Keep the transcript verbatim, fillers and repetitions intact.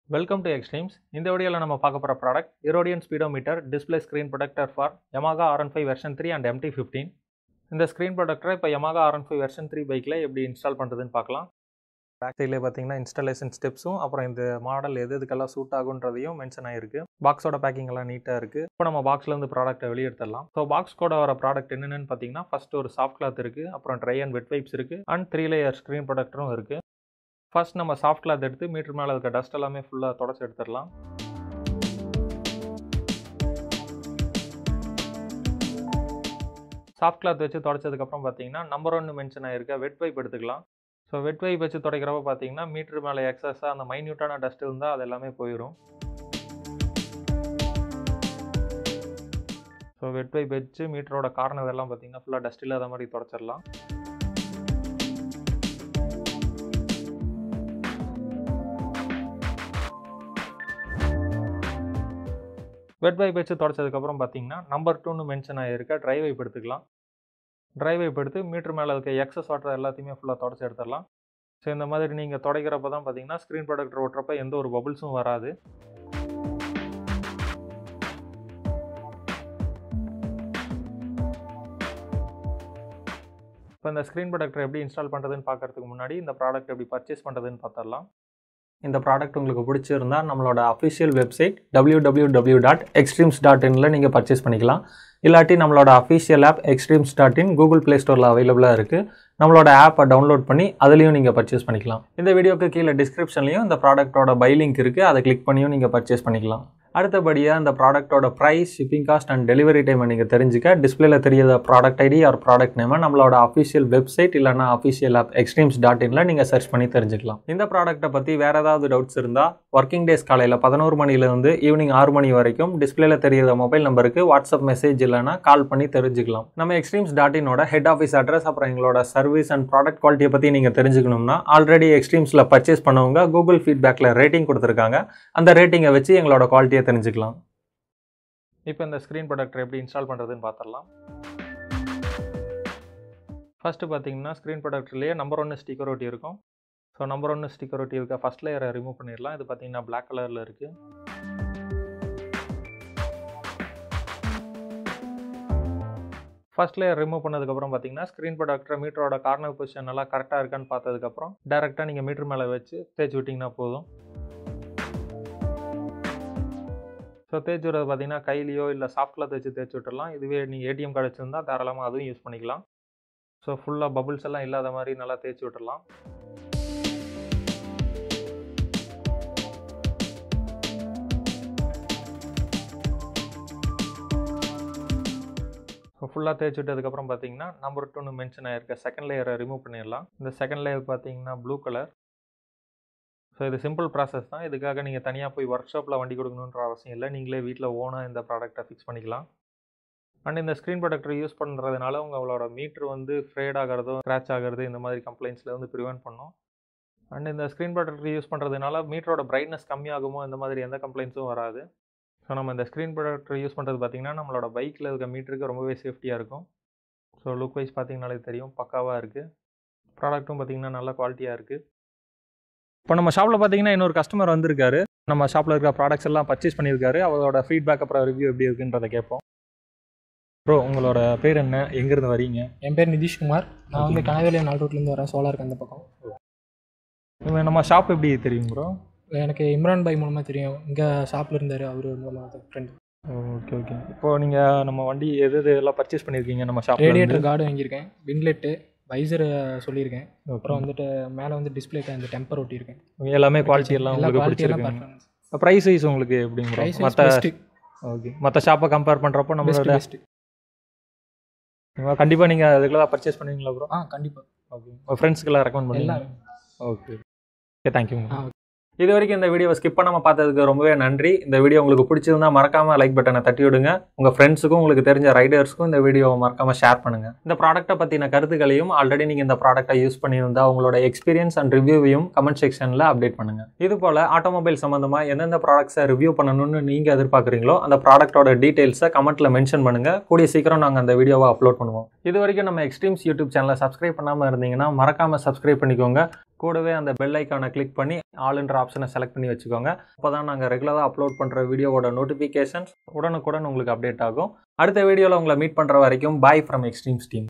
Welcome to Extremes. In the video, we will talk about product Erodian Speedometer Display Screen Protector for Yamaha R N five version three and M T fifteen. In the screen protector, now Yamaha R N five version three bike la eppadi install பண்றதுன்னு பார்க்கலாம். Back side la பாத்தீங்கன்னா installation steps உம் அப்புறம் இந்த model எது எதுக்கெல்லாம் suit ஆகும்ன்றதையும் mention ஆயிருக்கு. பாக்ஸோட packing எல்லாம் நீட்டா இருக்கு. இப்போ நம்ம பாக்ஸ்ல இருந்து ப்ராடக்ட்டை வெளிய எடுத்துறலாம். சோ பாக்ஸ் கூட வர ப்ராடக்ட் என்னென்னன்னு பாத்தீங்கன்னா ஃபர்ஸ்ட் ஒரு சாஃப்ட் கிளாத் இருக்கு, அப்புறம் dry and wet wipes இருக்கு and three layer screen protectorம் இருக்கு. First நம்ம சாஃப்ட் கிளாத் எடுத்து மீட்டர் மேல இருக்க டஸ்ட் எல்லாமே ஃபுல்லா தொடச்சு எடுத்துறலாம். சாஃப்ட் கிளாத் வச்சு தொடச்சதுக்கு அப்புறம் பாத்தீங்கன்னா நம்பர் ஒன் மென்ஷன் ஆயிருக்க வெட் வைப் எடுத்துக்கலாம். சோ வெட் வைப் வச்சு துடைக்கிறப்ப பாத்தீங்கன்னா மீட்டர் மேல எக்ஸஸா அந்த மைன்யூட்டான டஸ்ட் இருந்தா அது எல்லாமே போயிடும். சோ வெட் வைப் வச்சு மீட்டரோட கார்னர் எல்லாம் பாத்தீங்கன்னா ஃபுல்லா டஸ்ட் இல்லாத மாதிரி தொடச்சிடலாம். வெட் வைப் வச்சு தொடச்சதுக்கப்புறம் பார்த்தீங்கன்னா நம்பர் டூன்னு மென்ஷன் ஆகிருக்க ட்ரை வைப் எடுத்துக்கலாம். ட்ரை வைப் எடுத்து மீட்டர் மேலே இருக்க எக்ஸஸ் வாட்டர் எல்லாத்தையுமே ஃபுல்லாக தொடச்சி எடுத்துடலாம். ஸோ இந்த மாதிரி நீங்கள் துடைக்கிறப்ப தான் பார்த்தீங்கன்னா ஸ்க்ரீன் ப்ரொடக்டர் ஓட்டுறப்ப எந்த ஒரு பபுள்ஸும் வராது. இப்போ இந்த ஸ்க்ரீன் ப்ரொடக்டர் எப்படி இன்ஸ்டால் பண்ணுறதுன்னு பார்க்கறதுக்கு முன்னாடி இந்த ப்ராடக்ட் எப்படி பர்ச்சேஸ் பண்ணுறதுன்னு பார்த்துடலாம். இந்த ப்ராடக்ட் உங்களுக்கு பிடிச்சிருந்தா நம்மளோட official website W W W dot Xtremes dot இன்ல நீங்கள் பர்ச்சேஸ் பண்ணிக்கலாம். இல்லாட்டி நம்மளோட official app Xtremes dot in Google Play ஸ்டோரில் அவைலபிளாக இருக்குது. நம்மளோட ஆப்பை டவுன்லோட் பண்ணி அதுலேயும் நீங்கள் பர்ச்சேஸ் பண்ணிக்கலாம். இந்த வீடியோக்கு கீழே டிஸ்கிரிப்ஷன்லையும் இந்த ப்ராடக்ட்டோட பை லிங்க் இருக்குது, அதை கிளிக் பண்ணியும் நீங்கள் பர்ச்சேஸ் பண்ணிக்கலாம். அடுத்தபடியாக இந்த ப்ராடக்ட்டோட price, shipping cost and delivery டைமை நீங்கள் தெரிஞ்சுக்க டிஸ்பிளேல தெரியாத ப்ராடக்ட் ஐடி ஆர் ப்ராடக்ட் நேமை நம்மளோட அஃபிஷியல் வெப்சைட் இல்லைனா அஃபிஷியல் ஆப் எக்ஸ்ட்ரீம்ஸ் டாட் இன்ல நீங்கள் சர்ச் பண்ணி தெரிஞ்சுக்கலாம். இந்த ப்ராடக்ட்டை பற்றி வேறு ஏதாவது டவுட்ஸ் இருந்தால் ஒர்க்கிங் டேஸ் காலையில் பதினோரு மணிலேருந்து ஈவினிங் ஆறு மணி வரைக்கும் டிஸ்பிளேல தெரியாத மொபைல் நம்பருக்கு வாட்ஸ்அப் மெசேஜ் இல்லைனா கால் பண்ணி தெரிஞ்சுக்கலாம். நம்ம எக்ஸ்ட்ரீம்ஸ் டாட் இன்னோட ஹெட் ஆஃபீஸ் அட்ரஸ் அப்புறம் எங்களோட சர்வீஸ் அண்ட் ப்ராடக்ட் குவாலிட்டியை பற்றி நீங்கள் தெரிஞ்சுக்கணும்னா ஆல்ரெடி எக்ஸ்ட்ரீம்ஸில் பர்ச்சேஸ் பண்ணவங்க கூகுள் ஃபீட்பேக்கில் ரேட்டிங் கொடுத்துருக்காங்க. அந்த ரேட்டிங்கை வச்சு எங்களோட குவாலிட்டியை தெரிஞ்சுக்கலாம். இப்போ இந்த ஸ்க்ரீன் ப்ரொடக்டர் எப்படி இன்ஸ்டால் பண்ணுறதுன்னு பார்த்துடலாம். ஃபஸ்ட்டு பார்த்தீங்கன்னா ஸ்க்ரீன் ப்ரொடக்டர்லேயே நம்பர் ஒன்று ஸ்டிக்கர் ஒட்டி இருக்கும். ஸோ நம்பர் ஒன்று ஸ்டிக்கர் ஒட்டி இருக்க ஃபஸ்ட் லேயரை ரிமூவ் பண்ணிடலாம். இது பார்த்தீங்கன்னா பிளாக் கலரில் இருக்குது. ஃபர்ஸ்ட் லேயர் ரிமூவ் பண்ணதுக்கப்புறம் பார்த்தீங்கன்னா ஸ்க்ரீன் ப்ரொடக்டர் மீட்டரோட கார்னர் பொசிஷன் நல்லா கரெக்டாக இருக்கான்னு பார்த்ததுக்கப்புறம் டேரெக்டாக நீங்கள் மீட்டர் மேலே வச்சு தேய்ச்சி விட்டிங்கன்னா போதும். ஸோ தேய்ச்சி விடுறது பார்த்தீங்கன்னா கையிலையோ இல்லை சாஃப்ட் கிளாத் வச்சு தேய்ச்சி விட்டுடலாம். இதுவே நீங்கள் ஏடிஎம் கார்டு வச்சுருந்தா தாராளமாக அதுவும் யூஸ் பண்ணிக்கலாம். ஸோ ஃபுல்லாக பபுள்ஸ் எல்லாம் இல்லாத மாதிரி நல்லா தேய்ச்சி விட்டுடலாம். ஸோ ஃபுல்லாக தேய்ச்சி விட்டதுக்கப்புறம் பார்த்தீங்கன்னா நம்பர் டூன்னு மென்ஷன் ஆகிருக்க செகண்ட் லேயரை ரிமூவ் பண்ணிடலாம். இந்த செகண்ட் லேயர் பார்த்தீங்கன்னா ப்ளூ கலர். ஸோ இது சிம்பிள் ப்ராசஸ் தான். இதுக்காக நீங்கள் தனியாக போய் ஒர்க் ஷாப்பில் வண்டி கொடுக்கணுன்ற அவசியம் இல்லை. நீங்களே வீட்டில் ஓனாக இந்த ப்ராடக்ட்டை ஃபிக்ஸ் பண்ணிக்கலாம். அண்ட் இந்த ஸ்க்ரீன் ப்ரொடக்டர் யூஸ் பண்ணுறதுனால உங்களோட மீட்ரு வந்து ஃப்ரேட் ஆகிறதோ ஸ்க்ராச் ஆகிறது இந்த மாதிரி கம்ப்ளைண்ட்ஸில் வந்து ப்ரிவென்ட் பண்ணும். அண்ட் இந்த ஸ்க்ரீன் ப்ரொடக்டர் யூஸ் பண்ணுறதுனால மீட்டரோட பிரைட்னஸ் கம்மியாகுமோ இந்த மாதிரி எந்த கம்ப்ளைண்ட்ஸும் வராது. ஸோ நம்ம இந்த ஸ்க்ரீன் ப்ரொடக்டர் யூஸ் பண்ணுறது பார்த்திங்கன்னா நம்மளோட பைக்கில் இருக்க மீட்டருக்கு ரொம்பவே சேஃப்டியாக இருக்கும். ஸோ லுக் வைஸ் பார்த்திங்கனாலே தெரியும், பக்காவாக இருக்குது. ப்ராடக்ட்டும் பார்த்திங்கன்னா நல்ல குவாலிட்டியாக இருக்குது. இப்போ நம்ம ஷாப்பில் பார்த்தீங்கன்னா இன்னொரு கஸ்டமர் வந்திருக்காரு. நம்ம ஷாப்பில் இருக்கிற ப்ராடக்ட்ஸ் எல்லாம் பர்ச்சேஸ் பண்ணியிருக்காரு. அவரோட ஃபீட்பேக் அப்புறம் ரிவ்யூ எப்படி இருக்குன்றதை கேட்போம். ப்ரோ, உங்களோட பேர் என்ன, எங்கேருந்து வரீங்க? என் பேர் நிதிஷ்குமார். நான் வந்து கனவேலி நாலு ரோட்லேருந்து வரேன், சோலாருக்கு அந்த பக்கம். நம்ம ஷாப் எப்படி தெரியும் ப்ரோ? எனக்கு இம்ரான் பாய் மூலமாக தெரியும். இங்கே ஷாப்பில் இருந்தார், அவர் மூலமாக ஃப்ரெண்டு. Okay okay. இப்போது நீங்கள் நம்ம வண்டி எது எது எல்லாம் பர்ச்சேஸ் பண்ணியிருக்கீங்க நம்ம ஷாப்? ரேடியேட்டர் கார்டு வாங்கியிருக்கேன், வின்லெட்டு, வைசர் சொல்லியிருக்கேன். அப்புறம் வந்துட்டு மேலே வந்து டிஸ்பிளேக்கு அந்த டெம்பர் ஒட்டியிருக்கேன். எல்லாமே குவாலிட்டி எல்லாம் உங்களுக்கு பிடிச்சிருக்கு. ப்ரைஸ் வைஸ் உங்களுக்கு எப்படிங்க? ப்ரைஸ் மற்ற ஓகே மற்ற ஷாப்பை கம்பேர் பண்ணுறப்போ நம்மளோட பெஸ்ட்டு. கண்டிப்பாக நீங்கள் அதுக்குள்ள தான் பர்ச்சேஸ் பண்ணுவீங்களா ப்ரோ? ஆ கண்டிப்பாக. ஓகே, உங்கள் ஃப்ரெண்ட்ஸ்க்கெல்லாம் ரெக்கமெண்ட் பண்ணுவீங்களா? Okay okay, thank you. இது வரைக்கும் இந்த வீடியோவை ஸ்கிப் பண்ணாமல் பார்த்ததுக்கு ரொம்பவே நன்றி. இந்த வீடியோ உங்களுக்கு பிடிச்சிருந்தா மறக்காமல் லைக் பட்டனை தட்டி விடுங்க. உங்கள் ஃப்ரெண்ட்ஸுக்கும் உங்களுக்கு தெரிஞ்ச ரைடர்ஸ்க்கும் இந்த வீடியோவை மறக்காமல் ஷேர் பண்ணுங்கள். இந்த ப்ராடக்ட்டை பற்றின கருத்துக்களையும் ஆல்ரெடி நீங்கள் இந்த ப்ராடக்ட்டை யூஸ் பண்ணியிருந்தா உங்களோட எக்ஸ்பீரியன்ஸ் அண்ட் ரிவ்யூவையும் கமெண்ட் செக்ஷனில் அப்டேட் பண்ணுங்கள். இது போல் ஆட்டோமொபைல் சம்மந்தமாக எந்தெந்த ப்ராடக்ட்ஸை ரிவ்யூ பண்ணணும்னு நீங்கள் எதிர்பார்க்குறீங்களோ அந்த ப்ராடக்ட்டோட டீட்டெயில்ஸை கமெண்ட்டில் மென்ஷன் பண்ணுங்கள். கூடிய சீக்கிரம் நாங்கள் அந்த வீடியோவை அப்லோட் பண்ணுவோம். இது வரைக்கும் நம்ம எக்ஸ்ட்ரீம்ஸ் யூடியூப் சேனலை சப்ஸ்கிரைப் பண்ணாமல் இருந்தீங்கன்னா மறக்காமல் சப்ஸ்கிரைப் பண்ணிக்கோங்க. கூடவே அந்த பெல் ஐக்கானை கிளிக் பண்ணி ஆல்ன்ற ஆப்ஷனை செலக்ட் பண்ணி வச்சுக்கோங்க. அப்போ தான் நாங்கள் ரெகுலராக அப்லோட் பண்ணுற வீடியோவோட நோட்டிஃபிகேஷன்ஸ் உடனுக்குடன் உங்களுக்கு அப்டேட் ஆகும். அடுத்த வீடியோவில் உங்களை மீட் பண்ணுற வரைக்கும் பாய் ஃப்ரம் எக்ஸ்ட்ரீம்ஸ் டீம்.